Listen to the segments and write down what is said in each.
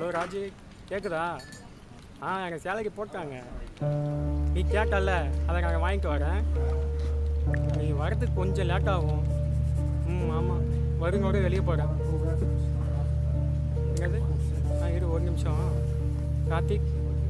ராஜு கேட்குதா? எங்கள் சேலைக்கு போட்டாங்க. நீ கேட்டல, அதை நாங்கள் வாங்கிட்டு வரேன். நீ வரதுக்கு கொஞ்சம் லேட் ஆகும். ஆமாம், வருங்கோட வெளியே போகிறேன். என்னது? இரு ஒரு நிமிஷம். கார்த்திக்,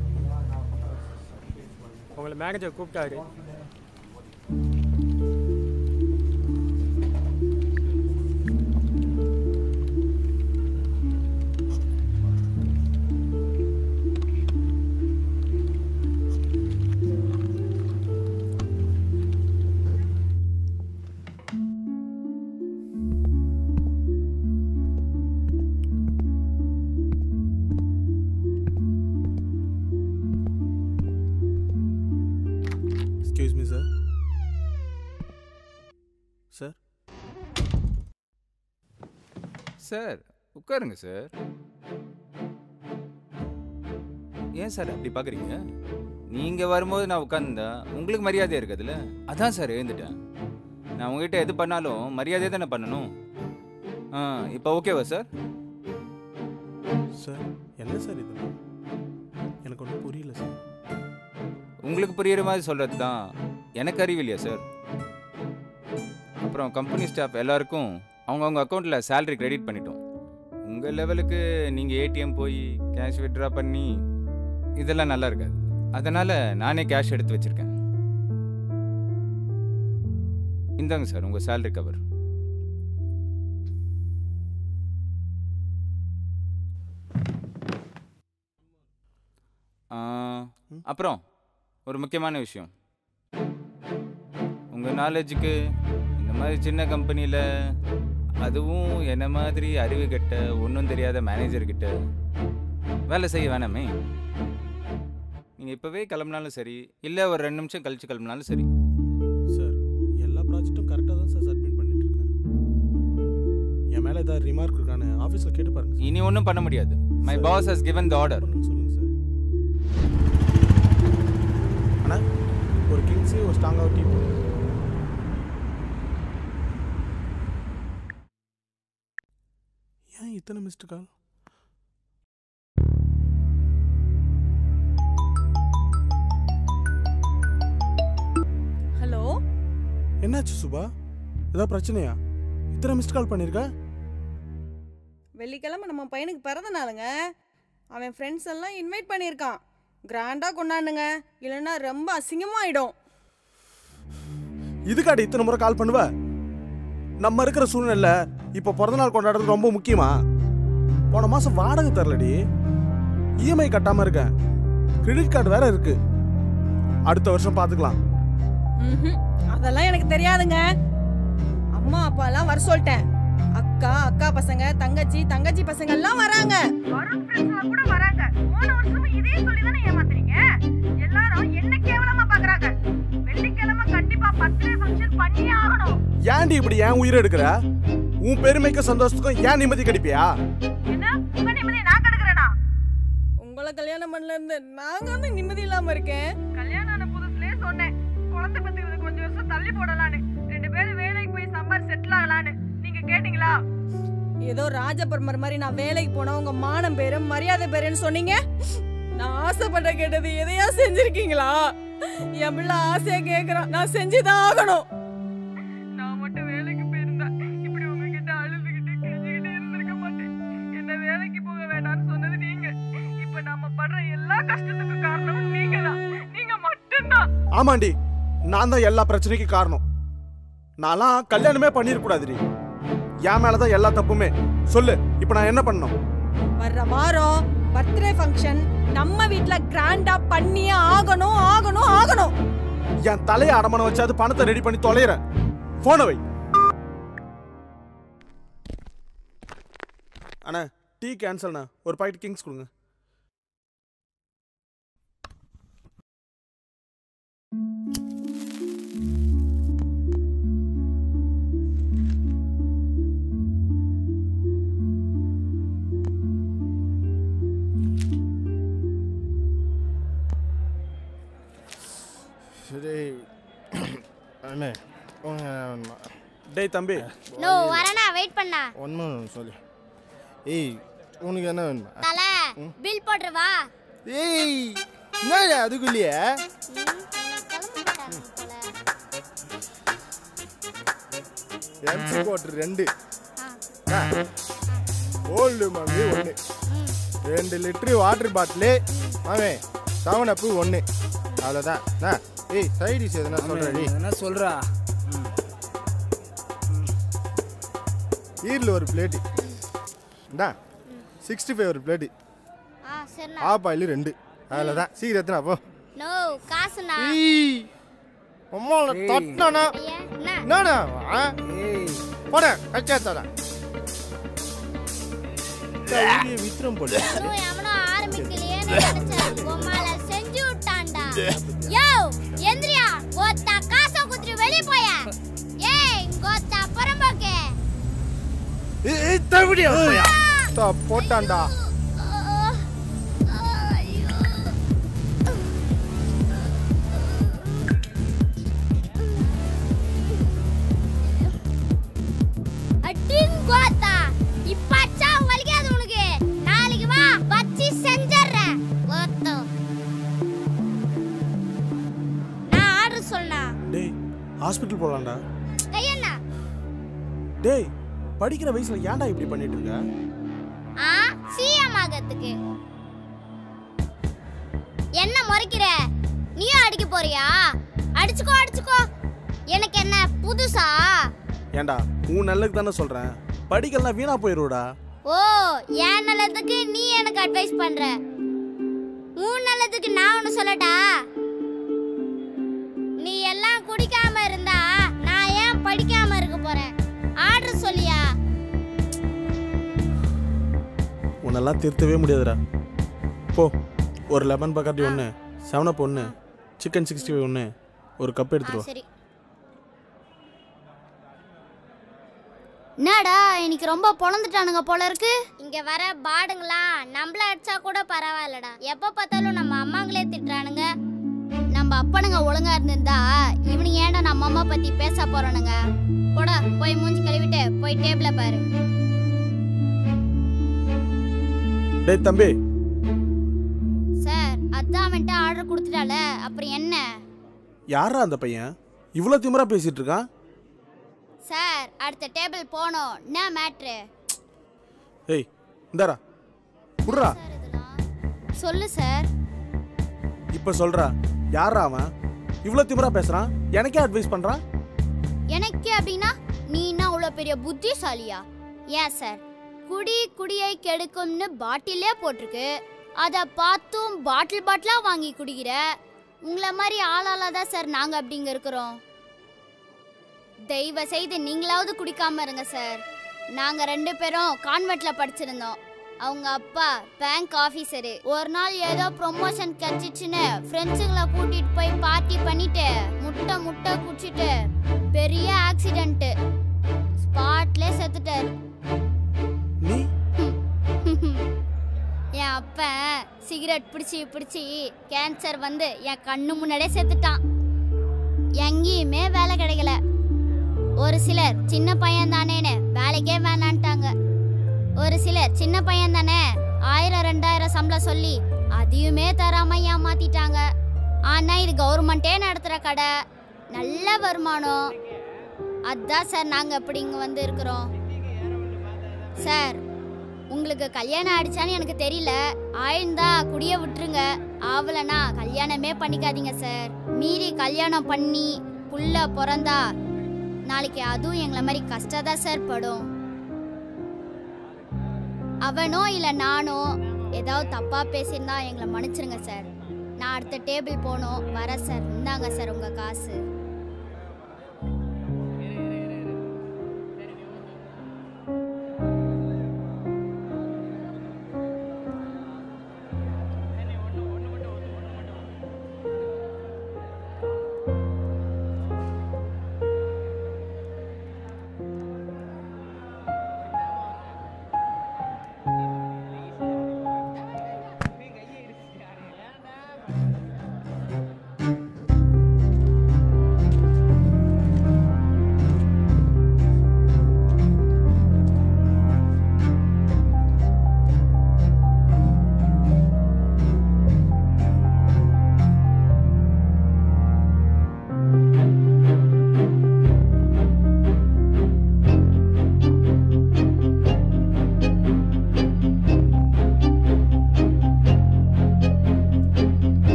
உங்களை மேனேஜர் கூப்பிட்டாரு. சார் உட்காருங்க சார். ஏன் சார் அப்படி பார்க்குறீங்க? நீங்கள் வரும்போது நான் உட்காந்துருந்தா உங்களுக்கு மரியாதையாக இருக்குதுல்ல, அதான் சார் எழுந்துட்டேன். நான் உங்ககிட்ட எது பண்ணாலும் மரியாதையாக தானே பண்ணணும். இப்போ ஓகேவா சார்? சார் என்ன சார் இது? எனக்கு ஒன்றும் புரியல சார். உங்களுக்கு புரியுற மாதிரி சொல்கிறது தான் எனக்கு அறிவு இல்லையா சார்? அப்புறம் கம்பெனி ஸ்டாஃப் எல்லாருக்கும் அவங்கவுங்க அக்கௌண்ட்டில் சேலரி கிரெடிட் பண்ணிட்டோம். உங்கள் லெவலுக்கு நீங்கள் ஏடிஎம் போய் கேஷ் வித்ட்ரா பண்ணி இதெல்லாம் நல்லா இருக்காது. அதனால் நானே கேஷ் எடுத்து வச்சுருக்கேன். இந்தாங்க சார் உங்கள் சேலரி கவர். அப்புறம் ஒரு முக்கியமான விஷயம், உங்கள் நாலேஜுக்கு இந்த மாதிரி சின்ன கம்பெனியில், அதுவும் என்ன மாதிரி அறிவு கட்ட ஒன்றும் தெரியாத மேனேஜர்கிட்ட வேலை செய்ய வேணாமே. நீங்கள் இப்போவே கிளம்புனாலும் சரி, இல்லை ஒரு 2 நிமிஷம் கழிச்சு கிளம்புனாலும் சரி. சார் எல்லா ப்ராஜெக்ட்டும் கரெக்டாக தான் சார் சப்மிட் பண்ணிட்டு இருக்கேன். என் மேலே ஏதாவது ரிமார்க் இருக்கான்னு ஆஃபீஸில் கேட்டு பாருங்க. இனி ஒன்றும் பண்ண முடியாது. My boss has given the order. சொல்லுங்கள் சார். அண்ணா ஒரு கிங்ஸு ஒரு ஸ்ட்ராங்காக டீ போடுங்க. ஏன் இத்தனை மிஸ்டு கால்? ஹலோ, என்னாச்சு சுபா? ஏதாவது பிரச்சனையா? இத்தனை மிஸ்டு கால் பண்ணிருக்க? வெள்ளிக்கிழமை நம்ம பையனுக்கு பிறந்த நாளுங்க. அவன் ஃப்ரெண்ட்ஸ் எல்லாம் இன்வைட் பண்ணியிருக்கான். கிராண்டா கொண்டாடுங்க, இல்லைன்னா ரொம்ப அசிங்கமாயிடும். இதுக்காடி இத்தனை முறை கால் பண்ணுவ? நம்ம இருக்கிற சூழ்நிலை இப்போ பிறந்தநாள் கொண்டாடுறது ரொம்ப முக்கியமா? போன மாதம் வாடகை தரலடி, இஎம்ஐ கட்டாமல் இருக்கேன், கிரெடிட் கார்டு வேற இருக்கு. அடுத்த வருஷம் பார்த்துக்கலாம். அதெல்லாம் எனக்கு தெரியாதுங்க. அம்மா அப்பா எல்லாம் வர சொல்லிட்டேன். அக்கா அக்கா பசங்க, தங்கச்சி தங்கச்சி பசங்க எல்லாம் வராங்க. வரும் ஃப்ரெண்ட்ஸ் கூட வராங்க. போன வருஷமும் இதே சொல்லி தானே ஏமாத்துறீங்க. எல்லாரும் என்ன கேவலமா பார்க்கறாங்க. வெள்ளிக்கிழமை கண்டிப்பா பர்த்டே ஃபங்க்ஷன் பண்ணியே ஆகணும். ஏன்டி இப்படி ஏன் உயிரை எடுக்கிற? உன் பெருமைக்கு சந்தோஷத்துக்கும் ஏன் நிம்மதி கிடைப்பியா? என்ன உங்க நிம்மதியை நான் கெடுக்கிறேனா? உங்களை கல்யாணம் பண்ணல இருந்து நாங்க வந்து நிம்மதி இல்லாம இருக்கேன். கல்யாணம் ஆன புதுசுலயே சொன்னேன், குழந்தை பத்துக்கு கொஞ்சம் வருஷம் தள்ளி போடலான்னு. 2 பேரும் வேலைக்கு போய் சம்பார் செட்டில் ஆகலான்னு. நீங்க கேட்டீங்களா? ஏதோ ராஜபர்மர் மாதிரி நான் வேலைக்கு போனா உங்க மானம் பேரு மரியாதை பேருன்னு சொன்னீங்க. நான் ஆசைப்பட்ட கேட்டது எதையா செஞ்சிருக்கீங்களா? என் பிள்ளை ஆசையா கேக்குறான், நான் செஞ்சுதான் ஆகணும். நான் மட்டும் வேலைக்கு போயிருந்தா இப்படி உங்ககிட்ட அழுதுகிட்டு கெஞ்சிக்கிட்டு இருந்திருக்க மாட்டேன். என்ன வேலைக்கு போக வேண்டாம்னு சொன்னது நீங்க. இப்ப நாம படுற எல்லா கஷ்டத்துக்கும் காரணமும் நீங்க தான். நீங்க மட்டும்தான். ஆமாண்டி, நான் தான் எல்லா பிரச்சனைக்கும் காரணம். நான்லாம் கல்யாணமே பண்ணிருக்கூடாதுடி. என் மேலதான் எல்லா தப்புமே. சொல்லு, இப்ப நான் என்ன பண்ணணும்? வர்ற வாரம் பர்த்டே ஃபங்க்ஷன் நம்ம வீட்ல கிராண்டா பண்ணியே ஆகணும் ஆகணும் ஆகணும். என் தலையை அடமானம் வச்சு அது பணத்தை ரெடி பண்ணி தொலைறேன். போன வை. அண்ணா டீ கேன்சல்ண்ணா, ஒரு பாக்கெட் கிங்ஸ் கொடுங்க. டேய் தம்பி, நோ வரேனா, வெயிட் பண்ணா. ஒன்றும் சொல்லு. ஏய் உனக்கு என்ன வேணுமா? தல பில் போடுறவா? ஏய் என்ன அதுக்குள்ளேயே எம்சி கோட் 2 old mummy 1 2 litre water bottle மாமே 7 அப் 1 அவ்வளோதான். ஏய் சைடிஸ் எதுனா சொல்கிறடி? என்ன சொல்கிறா? ஈரில் ஒரு பிளேட்டு இந்தா 65 ஒரு பிளேட்டு ஆப்பாயில் 2 அவ்வளோதான். சீக்கிரம் எத்தனை போ. நோ காசுனா அம்மாவை தட்டினா என்னண்ணா போட கச்சாத்தோட விக்ரம் போடு. எவனோ ஆரம்பிக்கலையே நினைச்சேன். உம்மால செஞ்சு விட்டான்டா. யோ எந்திரியா கோத்தா காசை குத்துட்டு வெளிய போய. ஏய் கோத்தா பரம்போக்கே. ஏய் தவிடியா போட்டான்டா. கோத்தா இப்பச்சா வலிக்காது உனக்கு. நாளைக்கு வா வச்சி செஞ்சறேன். கோத்தோ நான் ஆர்டர் சொன்னா. டேய் ஹாஸ்பிடல் போலாம்டா. கையண்ணா டேய் படிக்கிற வயசுல ஏன்டா இப்படி பண்ணிட்டு இருக்க? சிஎம் ஆகிறதுக்கு. என்ன முறைக்கிற? நீயும் அடிக்க போறியா? அடிச்சுக்கோ. எனக்கு என்ன புதுசா? ஏன்டா உன் நல்லதுக்கு தானே சொல்றேன். படிக்கலாம் வீணா போயிருடா. ஓ என் நல்லதுக்கு நீ எனக்கு அட்வைஸ் பண்ற. உன் நல்லதுக்கு நான் ஒன்னு சொல்லட்டா? நீ எல்லாம் குடிக்காம இருந்தா நான் ஏன் படிக்காம இருக்க போறேன்? ஆர்டர் சொல்லியா? உன்னெல்லாம் திருத்தவே முடியாதுடா. போ ஒரு லெமன் பக்காட்டி 1, 7 அப் 1, சிக்கன் 65 1, ஒரு கப் எடுத்துட்டு வா. சரி. என்னடா இன்னைக்கு ரொம்ப பொழந்துட்டானுங்க போல இருக்கு. இங்க வர பாடுங்களா நம்மள அடிச்சா கூட பரவாயில்லடா. எப்ப பார்த்தாலும் நம்ம அம்மாங்களே திட்டுறானுங்க. நம்ம அப்பனுங்க ஒழுங்கா இருந்திருந்தா இவனுங்க ஏன்டா நம்ம அம்மா பத்தி பேச போறானுங்க? போடா போய் மூஞ்சி கழுவிட்டு போய் டேபிள பாரு. டேய் தம்பி. சார் அதான் வந்துட்டு ஆர்டர் கொடுத்துட்டால அப்புறம் என்ன? யாரா அந்த பையன் இவ்வளோ திமிரா பேசிட்டு இருக்கான்? சார் அடுத்த டேபிள் போனோம். என்ன மேட்ரு? ஏய் இந்தாரா புடுறா. சொல்லு சார். இப்ப சொல்றா யாரா அவன் இவ்வளோ திமிரா பேசுறான்? எனக்கே அட்வைஸ் பண்றான். எனக்கே அப்படின்னா நீ என்ன அவ்வளோ பெரிய புத்திசாலியா? ஏன் சார் குடியை கெடுக்கும்னு பாட்டிலே போட்டிருக்கு. அதை பார்த்தும் பாட்டிலா வாங்கி குடிக்கிற. உங்களை மாதிரி ஆளால தான் சார் நாங்கள் அப்படிங்க இருக்கிறோம். தயவு செய்து நீங்களாவது குடிக்காம இருங்க சார். நாங்கள் 2 பேரும் கான்வென்ட்ல படிச்சிருந்தோம். அவங்க அப்பா பேங்க் ஆஃபீஸரு. ஒரு நாள் ஏதோ ப்ரொமோஷன் கிடைச்சிச்சுன்னு ஃப்ரெண்ட்ஸுங்களை கூட்டிட்டு போய் பார்ட்டி பண்ணிட்டு முட்டை குடிச்சிட்டு பெரிய ஆக்சிடென்ட். ஸ்பாட்ல செத்துட்டார். என் அப்பா சிகரெட் பிடிச்சி கேன்சர் வந்து என் கண்ணு முன்னாடியே செத்துட்டான். எங்கேயுமே வேலை கிடைக்கல. ஒரு சிலர் சின்ன பையன் தானேன்னு வேலைக்கே வேணான்ட்டாங்க. ஒரு சிலர் சின்ன பையன் தானே 1000 2000 சம்பளம் சொல்லி அதையுமே தராம ஏமாத்திட்டாங்க. ஆனா இது கவர்மெண்டே நடத்துற கடை, நல்ல வருமானம். அதான் சார் நாங்க இப்படி இங்க வந்து இருக்கிறோம். சார் உங்களுக்கு கல்யாணம் ஆயிடுச்சான்னு எனக்கு தெரியல. ஆயிருந்தா குடிய விட்டுருங்க. ஆவலனா கல்யாணமே பண்ணிக்காதீங்க சார். மீறி கல்யாணம் பண்ணி புள்ள பிறந்தா நாளைக்கு அதுவும் எங்களை மாதிரி கஷ்டதான் சார் படும். அவனோ இல்லை நானோ ஏதாவது தப்பா பேசியிருந்தா எங்களை மன்னிச்சிருங்க சார். நான் அடுத்த டேபிள் போனோம் வர சார். இந்தாங்க சார் உங்க காசு.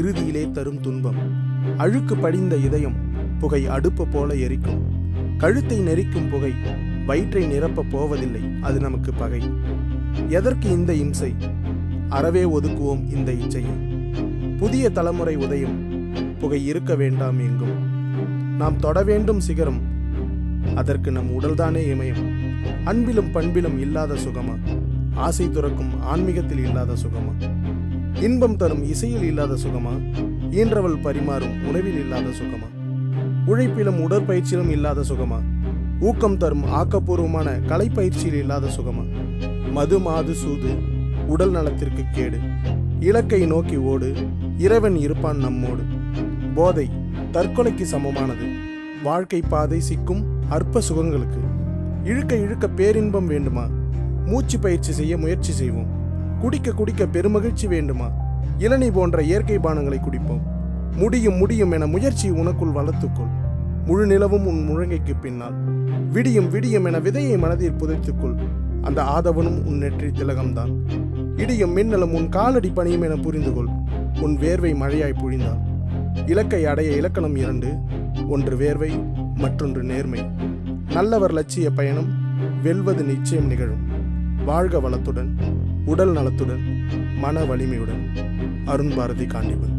இறுதியிலே தரும் துன்பம். அழுக்கு படிந்த இதயம் புகை அடுப்பு போல எரிக்கும். கழுத்தை நெரிக்கும் புகை வயிற்றை நிரப்ப போவதில்லை, அது நமக்கு பகை. எதற்கு இந்த இம்சை? அறவே ஒதுக்குவோம் இந்த இச்சையை. புதிய தலைமுறை உதயம், புகை இருக்க வேண்டாம் எங்கும். நாம் தொட வேண்டும் சிகரம், அதற்கு நம் உடல்தானே இமயம். அன்பிலும் பண்பிலும் இல்லாத சுகமா? ஆசை துறக்கும் ஆன்மீகத்தில் இல்லாத சுகமா? இன்பம் தரும் இசையில் இல்லாத சுகமா? ஈன்றவள் பரிமாறும் உணவில் இல்லாத சுகமா? உழைப்பிலும் உடற்பயிற்சியிலும் இல்லாத சுகமா? ஊக்கம் தரும் ஆக்கப்பூர்வமான கலைப்பயிற்சியில் இல்லாத சுகமா? மது மாது சூது உடல் நலத்திற்கு கேடு. இலக்கை நோக்கி ஓடு, இறைவன் இருப்பான் நம்மோடு. போதை தற்கொலைக்கு சமமானது. வாழ்க்கை பாதை சிக்கும் அற்ப சுகங்களுக்கு. இழுக்க இழுக்க பேரின்பம் வேண்டுமா? மூச்சு பயிற்சி செய்ய முயற்சி செய்வோம். குடிக்க குடிக்க பெருமகிழ்ச்சி வேண்டுமா? இளநீ போன்ற இயற்கை பானங்களை குடிப்போம். முடியும் முடியும் என முயற்சி உனக்குள் வளர்த்துக்கொள். முழு நிலவும் உன் முழங்கைக்கு பின்னால். விடியும் விடியும் என விதையை மனதில் புதைத்துக்கொள். அந்த ஆதவனும் உன் நெற்றி திலகம்தான். இடியும் மின்னலும் உன் காலடி பணியும் என புரிந்துகொள். உன் வேர்வை மழையாய் பொழிந்தாள். இலக்கை அடைய இலக்கணம் 2. ஒன்று வேர்வை, மற்றொன்று நேர்மை. நல்லவர் லட்சிய பயணம் வெல்வது நிச்சயம் நிகழும். வாழ்க வளத்துடன், உடல் நலத்துடன், மன வலிமையுடன். அருண் பாரதி காண்டீபன்.